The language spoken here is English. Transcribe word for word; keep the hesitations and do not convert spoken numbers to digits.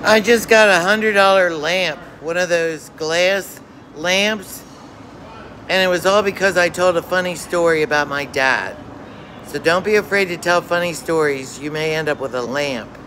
I just got a hundred dollar lamp, one of those glass lamps, and it was all because I told a funny story about my dad. So don't be afraid to tell funny stories. You may end up with a lamp.